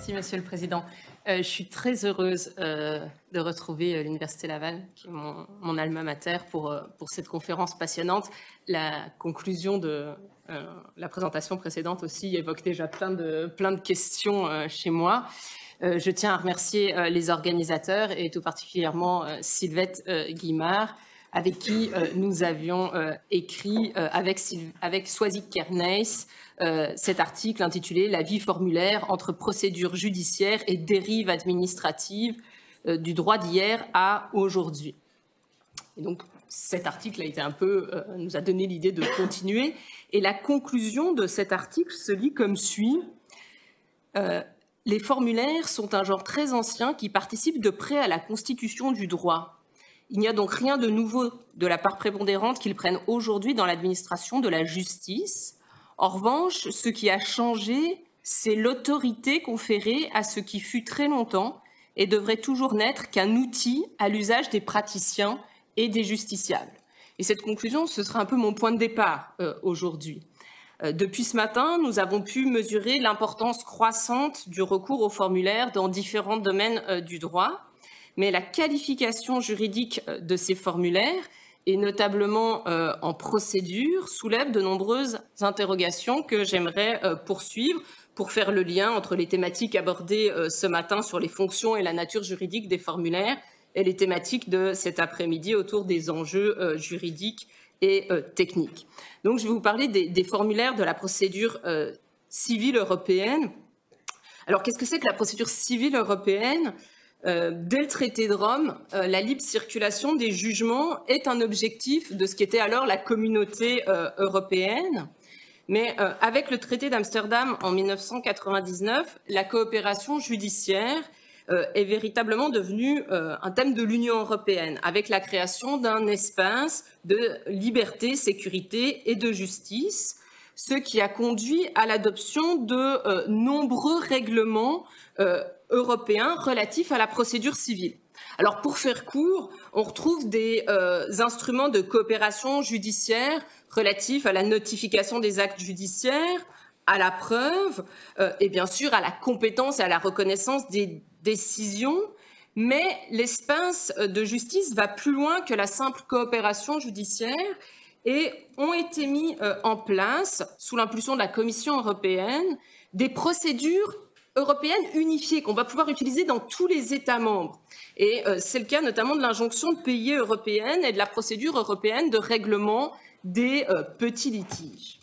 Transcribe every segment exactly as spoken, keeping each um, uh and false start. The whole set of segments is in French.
Merci, Monsieur le Président. Euh, je suis très heureuse euh, de retrouver euh, l'Université Laval, qui est mon, mon alma mater, pour, euh, pour cette conférence passionnante. La conclusion de euh, la présentation précédente aussi évoque déjà plein de, plein de questions euh, chez moi. Euh, je tiens à remercier euh, les organisateurs et tout particulièrement euh, Sylvette euh, Guimard, avec qui euh, nous avions euh, écrit euh, avec, avec Swazik Kerneis euh, cet article intitulé « La vie formulaire entre procédure judiciaire et dérive administrative euh, du droit d'hier à aujourd'hui ». Et donc, cet article a été un peu, euh, nous a donné l'idée de continuer. Et la conclusion de cet article se lit comme suit. Euh, les formulaires sont un genre très ancien qui participe de près à la constitution du droit. Il n'y a donc rien de nouveau de la part prépondérante qu'ils prennent aujourd'hui dans l'administration de la justice. En revanche, ce qui a changé, c'est l'autorité conférée à ce qui fut très longtemps et devrait toujours n'être qu'un outil à l'usage des praticiens et des justiciables. Et cette conclusion, ce sera un peu mon point de départ euh, aujourd'hui. Euh, depuis ce matin, nous avons pu mesurer l'importance croissante du recours aux formulaires dans différents domaines euh, du droit. Mais la qualification juridique de ces formulaires, et notamment euh, en procédure, soulève de nombreuses interrogations que j'aimerais euh, poursuivre pour faire le lien entre les thématiques abordées euh, ce matin sur les fonctions et la nature juridique des formulaires et les thématiques de cet après-midi autour des enjeux euh, juridiques et euh, techniques. Donc, je vais vous parler des, des formulaires de la procédure euh, civile européenne. Alors, qu'est-ce que c'est que la procédure civile européenne ? Euh, dès le traité de Rome, euh, la libre circulation des jugements est un objectif de ce qu'était alors la communauté euh, européenne. Mais euh, avec le traité d'Amsterdam en mille neuf cent quatre-vingt-dix-neuf, la coopération judiciaire euh, est véritablement devenue euh, un thème de l'Union européenne, avec la création d'un espace de liberté, sécurité et de justice, ce qui a conduit à l'adoption de euh, nombreux règlements euh, européens relatifs à la procédure civile. Alors, pour faire court, on retrouve des euh, instruments de coopération judiciaire relatifs à la notification des actes judiciaires, à la preuve euh, et bien sûr à la compétence et à la reconnaissance des décisions. Mais l'espace de justice va plus loin que la simple coopération judiciaire et ont été mis euh, en place, sous l'impulsion de la Commission européenne, des procédures européennes unifiées qu'on va pouvoir utiliser dans tous les États membres. Et euh, c'est le cas notamment de l'injonction de payer européenne et de la procédure européenne de règlement des euh, petits litiges.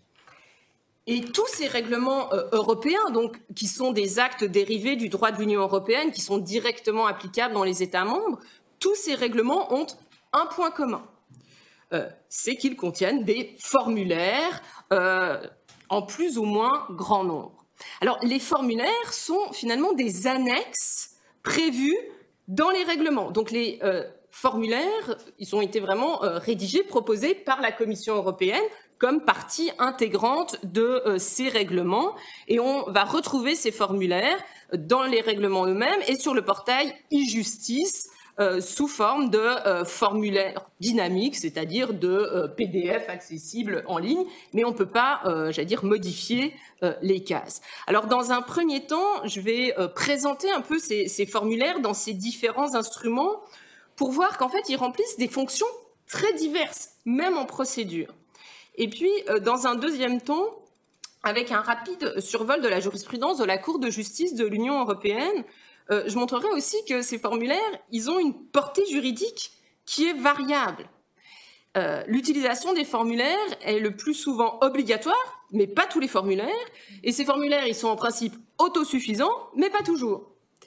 Et tous ces règlements euh, européens, donc, qui sont des actes dérivés du droit de l'Union européenne, qui sont directement applicables dans les États membres, tous ces règlements ont un point commun. Euh, c'est qu'ils contiennent des formulaires euh, en plus ou moins grand nombre. Alors, les formulaires sont finalement des annexes prévues dans les règlements. Donc, les euh, formulaires, ils ont été vraiment euh, rédigés, proposés par la Commission européenne comme partie intégrante de euh, ces règlements. Et on va retrouver ces formulaires dans les règlements eux-mêmes et sur le portail e-justice, Euh, sous forme de euh, formulaire dynamique, c'est-à-dire de euh, P D F accessible en ligne, mais on ne peut pas, euh, j'allais dire, modifier euh, les cases. Alors, dans un premier temps, je vais euh, présenter un peu ces, ces formulaires dans ces différents instruments pour voir qu'en fait, ils remplissent des fonctions très diverses, même en procédure. Et puis, euh, dans un deuxième temps, avec un rapide survol de la jurisprudence de la Cour de justice de l'Union européenne, Euh, je montrerai aussi que ces formulaires, ils ont une portée juridique qui est variable. Euh, L'utilisation des formulaires est le plus souvent obligatoire, mais pas tous les formulaires. Et ces formulaires, ils sont en principe autosuffisants, mais pas toujours.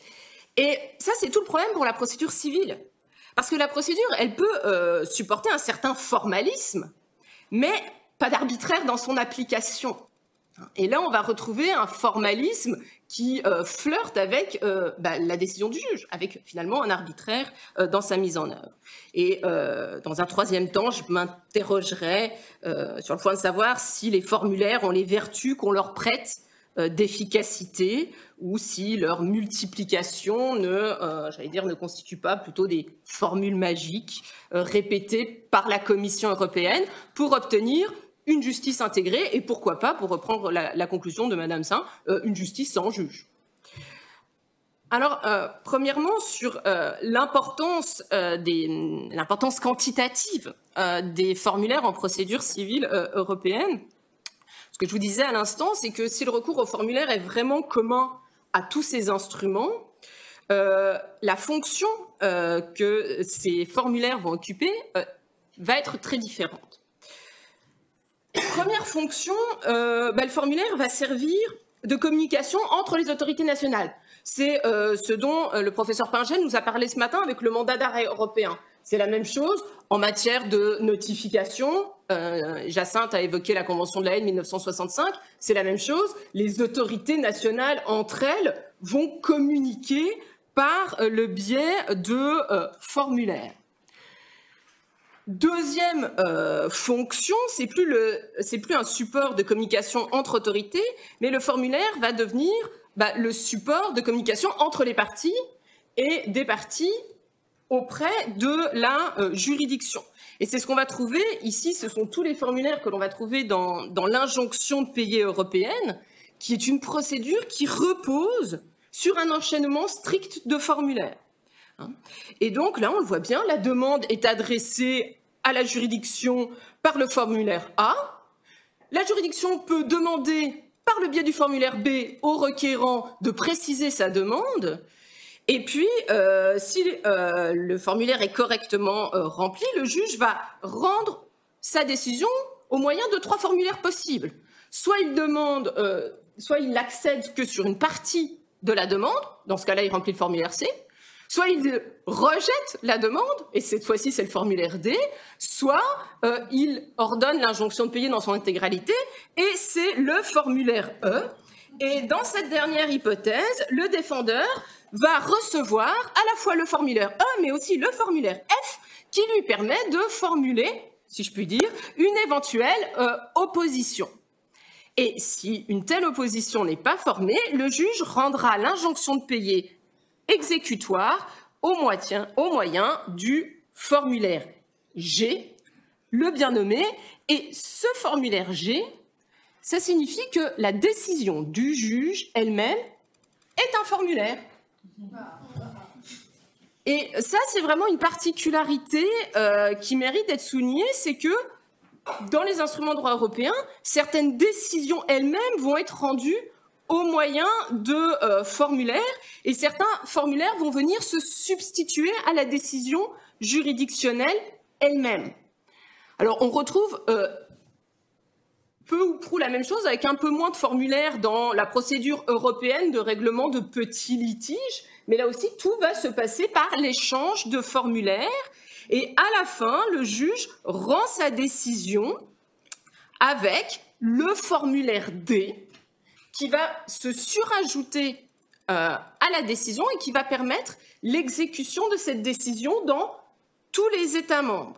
Et ça, c'est tout le problème pour la procédure civile. Parce que la procédure, elle peut euh, supporter un certain formalisme, mais pas d'arbitraire dans son application. Et là, on va retrouver un formalisme qui euh, flirte avec euh, bah, la décision du juge, avec finalement un arbitraire euh, dans sa mise en œuvre. Et euh, dans un troisième temps, je m'interrogerai euh, sur le point de savoir si les formulaires ont les vertus qu'on leur prête euh, d'efficacité ou si leur multiplication ne, euh, j'allais dire, ne constitue pas plutôt des formules magiques euh, répétées par la Commission européenne pour obtenir une justice intégrée et pourquoi pas, pour reprendre la, la conclusion de Madame Saint, euh, une justice sans juge. Alors, euh, premièrement, sur euh, l'importance euh, des l'importance quantitative euh, des formulaires en procédure civile euh, européenne. Ce que je vous disais à l'instant, c'est que si le recours au formulaire est vraiment commun à tous ces instruments, euh, la fonction euh, que ces formulaires vont occuper euh, va être très différente. Première fonction, euh, bah, le formulaire va servir de communication entre les autorités nationales. C'est euh, ce dont euh, le professeur Pingel nous a parlé ce matin avec le mandat d'arrêt européen. C'est la même chose en matière de notification. Euh, Jacinthe a évoqué la Convention de La Haye de mille neuf cent soixante-cinq. C'est la même chose. Les autorités nationales, entre elles, vont communiquer par euh, le biais de euh, formulaires. Deuxième euh, fonction, c'est plus, le, c'est plus un support de communication entre autorités, mais le formulaire va devenir bah, le support de communication entre les parties et des parties auprès de la euh, juridiction. Et c'est ce qu'on va trouver ici, ce sont tous les formulaires que l'on va trouver dans, dans l'injonction de payer européenne, qui est une procédure qui repose sur un enchaînement strict de formulaires. Et donc là, on le voit bien, la demande est adressée à la juridiction par le formulaire A. La juridiction peut demander par le biais du formulaire B au requérant de préciser sa demande. Et puis, euh, si euh, le formulaire est correctement euh, rempli, le juge va rendre sa décision au moyen de trois formulaires possibles. Soit il demande, euh, soit il accède que sur une partie de la demande, dans ce cas-là, il remplit le formulaire C. Soit il rejette la demande, et cette fois-ci c'est le formulaire D, soit euh, il ordonne l'injonction de payer dans son intégralité, et c'est le formulaire E. Et dans cette dernière hypothèse, le défendeur va recevoir à la fois le formulaire E, mais aussi le formulaire F, qui lui permet de formuler, si je puis dire, une éventuelle euh, opposition. Et si une telle opposition n'est pas formée, le juge rendra l'injonction de payer exécutoire au moyen, au moyen du formulaire G, le bien nommé. Et ce formulaire G, ça signifie que la décision du juge elle-même est un formulaire. Et ça, c'est vraiment une particularité euh, qui mérite d'être soulignée, c'est que dans les instruments de droit européen, certaines décisions elles-mêmes vont être rendues au moyen de euh, formulaires, et certains formulaires vont venir se substituer à la décision juridictionnelle elle-même. Alors, on retrouve euh, peu ou prou la même chose avec un peu moins de formulaires dans la procédure européenne de règlement de petits litiges, mais là aussi, tout va se passer par l'échange de formulaires, et à la fin, le juge rend sa décision avec le formulaire D, qui va se surajouter euh, à la décision et qui va permettre l'exécution de cette décision dans tous les États membres.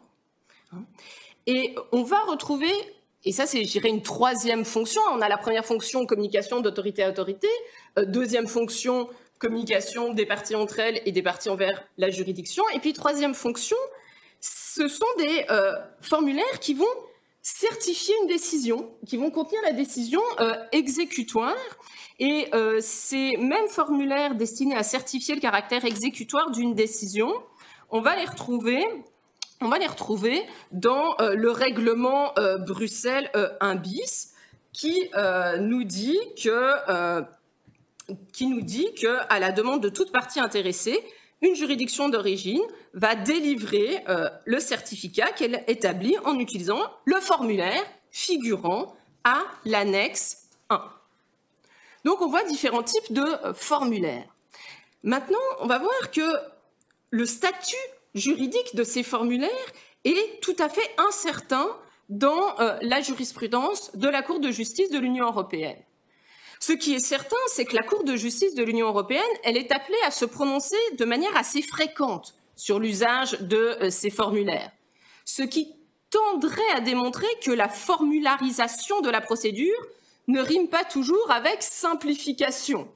Et on va retrouver, et ça c'est, je dirais, une troisième fonction. On a la première fonction, communication d'autorité à autorité, euh, deuxième fonction, communication des parties entre elles et des parties envers la juridiction, et puis troisième fonction, ce sont des euh, formulaires qui vont certifier une décision, qui vont contenir la décision euh, exécutoire. Et euh, ces mêmes formulaires destinés à certifier le caractère exécutoire d'une décision, on va les retrouver, on va les retrouver dans euh, le règlement euh, Bruxelles euh, un bis, qui euh, nous dit que, euh, qui nous dit que, à la demande de toute partie intéressée, une juridiction d'origine va délivrer euh, le certificat qu'elle établit en utilisant le formulaire figurant à l'annexe un. Donc, on voit différents types de euh, formulaires. Maintenant, on va voir que le statut juridique de ces formulaires est tout à fait incertain dans euh, la jurisprudence de la Cour de justice de l'Union européenne. Ce qui est certain, c'est que la Cour de justice de l'Union européenne, elle est appelée à se prononcer de manière assez fréquente sur l'usage de euh, ces formulaires, ce qui tendrait à démontrer que la formularisation de la procédure ne rime pas toujours avec simplification.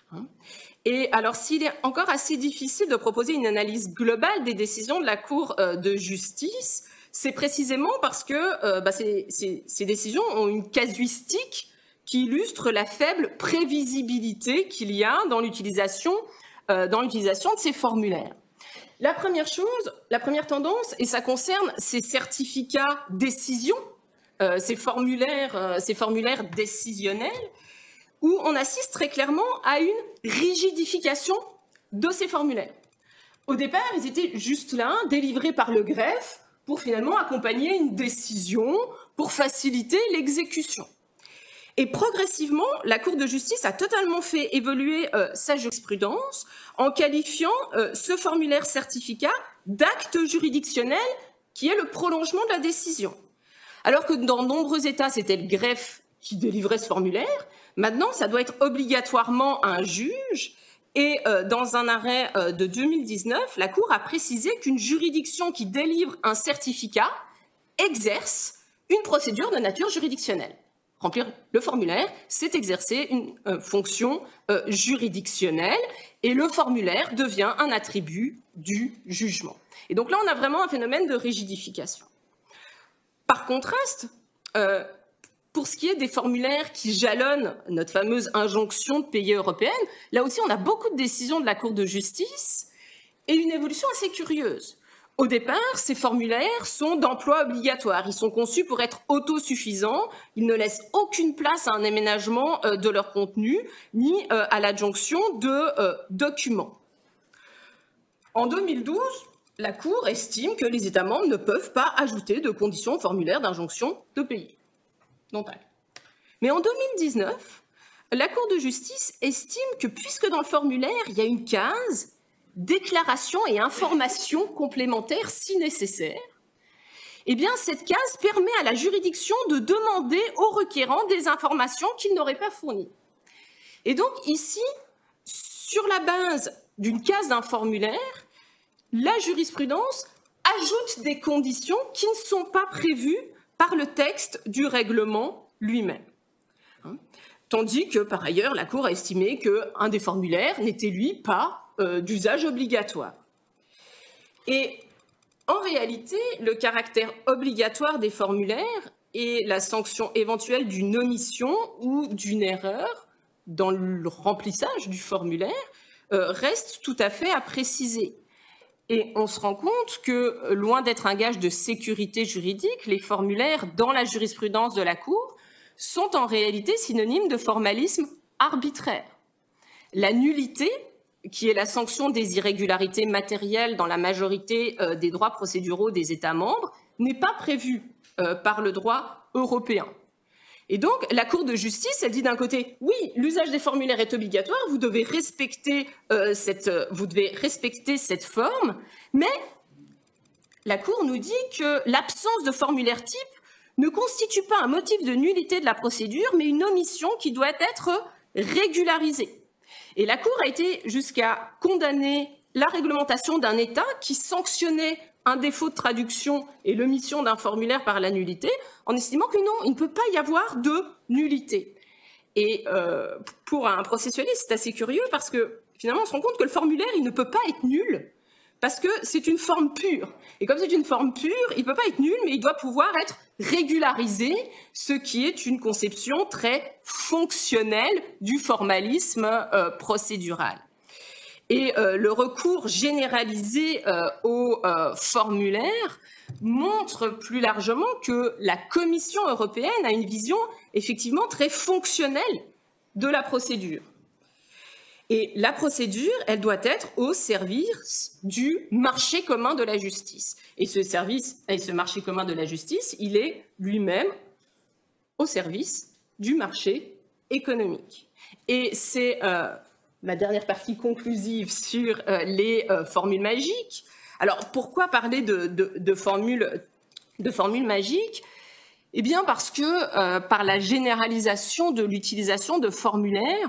Et alors, s'il est encore assez difficile de proposer une analyse globale des décisions de la Cour euh, de justice, c'est précisément parce que euh, bah, ces, ces, ces décisions ont une casuistique qui illustre la faible prévisibilité qu'il y a dans l'utilisation euh, dans l'utilisation de ces formulaires. La première chose, la première tendance, et ça concerne ces certificats décision, euh, ces, formulaires, euh, ces formulaires décisionnels, où on assiste très clairement à une rigidification de ces formulaires. Au départ, ils étaient juste là, délivrés par le greffe, pour finalement accompagner une décision, pour faciliter l'exécution. Et progressivement, la Cour de justice a totalement fait évoluer euh, sa jurisprudence en qualifiant euh, ce formulaire certificat d'acte juridictionnel qui est le prolongement de la décision. Alors que dans de nombreux États, c'était le greffe qui délivrait ce formulaire, maintenant, ça doit être obligatoirement un juge. Et euh, dans un arrêt euh, de deux mille dix-neuf, la Cour a précisé qu'une juridiction qui délivre un certificat exerce une procédure de nature juridictionnelle. Remplir le formulaire, c'est exercer une euh, fonction euh, juridictionnelle et le formulaire devient un attribut du jugement. Et donc là, on a vraiment un phénomène de rigidification. Par contraste, euh, pour ce qui est des formulaires qui jalonnent notre fameuse injonction de payer européenne, là aussi, on a beaucoup de décisions de la Cour de justice et une évolution assez curieuse. Au départ, ces formulaires sont d'emploi obligatoire. Ils sont conçus pour être autosuffisants. Ils ne laissent aucune place à un aménagement euh, de leur contenu, ni euh, à l'adjonction de euh, documents. En deux mille douze, la Cour estime que les États membres ne peuvent pas ajouter de conditions au formulaire d'injonction de payer. Non, mais en deux mille dix-neuf, la Cour de justice estime que puisque dans le formulaire, il y a une case déclaration et information complémentaires si nécessaire, eh bien cette case permet à la juridiction de demander au requérant des informations qu'il n'aurait pas fournies. Et donc ici, sur la base d'une case d'un formulaire, la jurisprudence ajoute des conditions qui ne sont pas prévues par le texte du règlement lui-même. Tandis que, par ailleurs, la Cour a estimé qu'un des formulaires n'était, lui, pas euh, d'usage obligatoire. Et en réalité, le caractère obligatoire des formulaires et la sanction éventuelle d'une omission ou d'une erreur dans le remplissage du formulaire euh, restent tout à fait à préciser. Et on se rend compte que, loin d'être un gage de sécurité juridique, les formulaires dans la jurisprudence de la Cour sont en réalité synonymes de formalisme arbitraire. La nullité, qui est la sanction des irrégularités matérielles dans la majorité euh, des droits procéduraux des États membres, n'est pas prévue euh, par le droit européen. Et donc, la Cour de justice, elle dit d'un côté, oui, l'usage des formulaires est obligatoire, vous devez respecter, euh, cette, vous devez respecter cette forme, mais la Cour nous dit que l'absence de formulaire type ne constitue pas un motif de nullité de la procédure, mais une omission qui doit être régularisée. Et la Cour a été jusqu'à condamner la réglementation d'un État qui sanctionnait un défaut de traduction et l'omission d'un formulaire par la nullité, en estimant que non, il ne peut pas y avoir de nullité. Et euh, pour un processualiste, c'est assez curieux parce que finalement, on se rend compte que le formulaire, il ne peut pas être nul, parce que c'est une forme pure. Et comme c'est une forme pure, il ne peut pas être nul, mais il doit pouvoir être régularisé, ce qui est une conception très fonctionnelle du formalisme euh, procédural. Et euh, le recours généralisé euh, au euh, formulaire montre plus largement que la Commission européenne a une vision effectivement très fonctionnelle de la procédure. Et la procédure, elle doit être au service du marché commun de la justice. Et ce service, et ce marché commun de la justice, il est lui-même au service du marché économique. Et c'est euh, ma dernière partie conclusive sur euh, les euh, formules magiques. Alors, pourquoi parler de, de, de, formules, de formules magiques ? Eh bien, parce que euh, par la généralisation de l'utilisation de formulaires,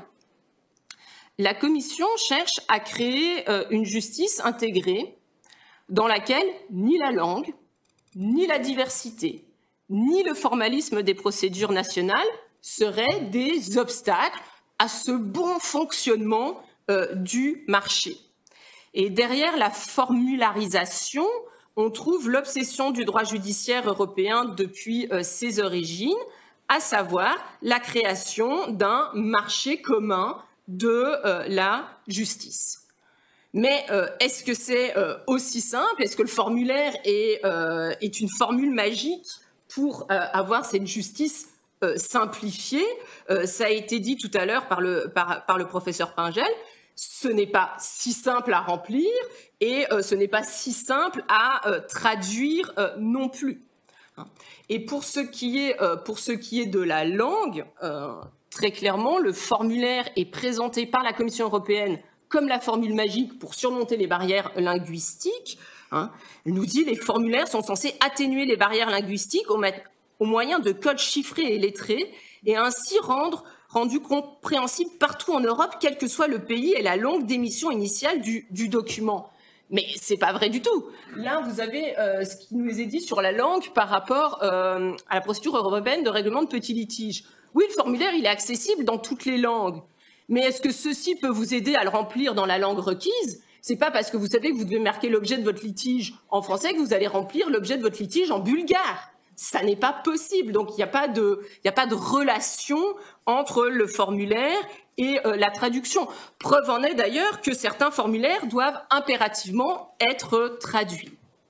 la Commission cherche à créer euh, une justice intégrée dans laquelle ni la langue, ni la diversité, ni le formalisme des procédures nationales seraient des obstacles à ce bon fonctionnement euh, du marché. Et derrière la formularisation, on trouve l'obsession du droit judiciaire européen depuis euh, ses origines, à savoir la création d'un marché commun de euh, la justice. Mais euh, est-ce que c'est euh, aussi simple? Est-ce que le formulaire est, euh, est une formule magique pour euh, avoir cette justice euh, simplifiée? euh, Ça a été dit tout à l'heure par le, par, par le professeur Pingel. Ce n'est pas si simple à remplir et euh, ce n'est pas si simple à euh, traduire euh, non plus. Et pour ce qui est, euh, pour ce qui est de la langue, euh, très clairement, le formulaire est présenté par la Commission européenne comme la formule magique pour surmonter les barrières linguistiques. Hein. Elle nous dit que les formulaires sont censés atténuer les barrières linguistiques au, au moyen de codes chiffrés et lettrés et ainsi rendre rendu compréhensible partout en Europe, quel que soit le pays et la langue d'émission initiale du, du document. Mais c'est pas vrai du tout. Là, vous avez euh, ce qui nous est dit sur la langue par rapport euh, à la procédure européenne de règlement de petits litiges. Oui, le formulaire, il est accessible dans toutes les langues. Mais est-ce que ceci peut vous aider à le remplir dans la langue requise? C'est pas parce que vous savez que vous devez marquer l'objet de votre litige en français que vous allez remplir l'objet de votre litige en bulgare. Ça n'est pas possible. Donc, il n'y a pas de, il n'y a pas de relation entre le formulaire et euh, la traduction. Preuve en est d'ailleurs que certains formulaires doivent impérativement être traduits.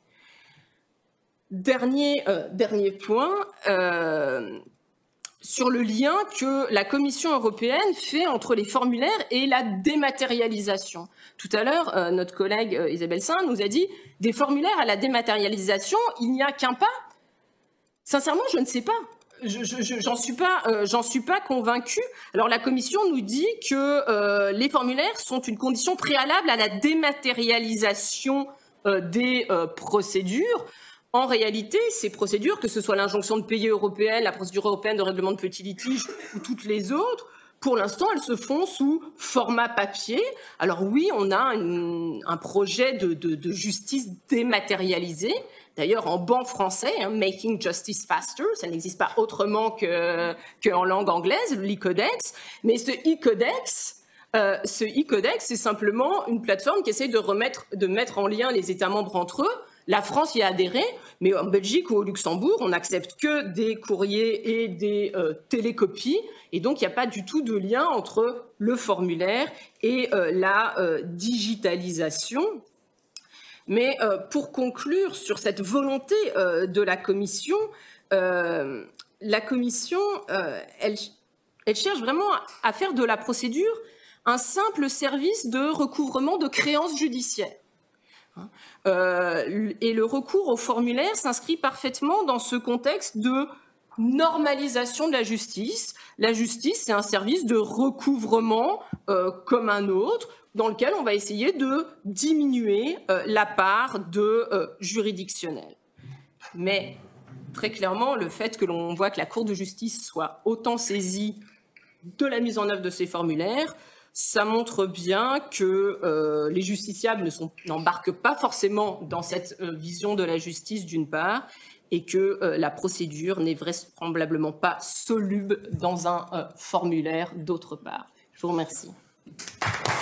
Dernier, euh, dernier point, euh, sur le lien que la Commission européenne fait entre les formulaires et la dématérialisation. Tout à l'heure, euh, notre collègue euh, Isabelle Saint nous a dit « des formulaires à la dématérialisation, il n'y a qu'un pas ». Sincèrement, je ne sais pas. Je, je, j'en suis pas, euh, j'en suis pas convaincue. Alors la Commission nous dit que euh, les formulaires sont une condition préalable à la dématérialisation euh, des euh, procédures. En réalité, ces procédures, que ce soit l'injonction de payer européenne, la procédure européenne de règlement de petits litiges ou toutes les autres, pour l'instant, elles se font sous format papier. Alors oui, on a une, un projet de, de, de justice dématérialisée. D'ailleurs, en ban français, hein, Making Justice Faster, ça n'existe pas autrement que, qu'en langue anglaise, l'e-codex. Mais ce e-codex, euh, ce e-codex, c'est simplement une plateforme qui essaie de, remettre, de mettre en lien les États membres entre eux. La France y a adhéré, mais en Belgique ou au Luxembourg, on n'accepte que des courriers et des euh, télécopies. Et donc, il n'y a pas du tout de lien entre le formulaire et euh, la euh, digitalisation. Mais euh, pour conclure sur cette volonté euh, de la Commission, euh, la Commission, euh, elle, elle cherche vraiment à faire de la procédure un simple service de recouvrement de créances judiciaires. Euh, et le recours au formulaire s'inscrit parfaitement dans ce contexte de normalisation de la justice. La justice, c'est un service de recouvrement euh, comme un autre, dans lequel on va essayer de diminuer euh, la part de euh, juridictionnel. Mais très clairement, le fait que l'on voit que la Cour de justice soit autant saisie de la mise en œuvre de ces formulaires, ça montre bien que euh, les justiciables ne sont, n'embarquent pas forcément dans cette euh, vision de la justice d'une part, et que euh, la procédure n'est vraisemblablement pas soluble dans un euh, formulaire d'autre part. Je vous remercie.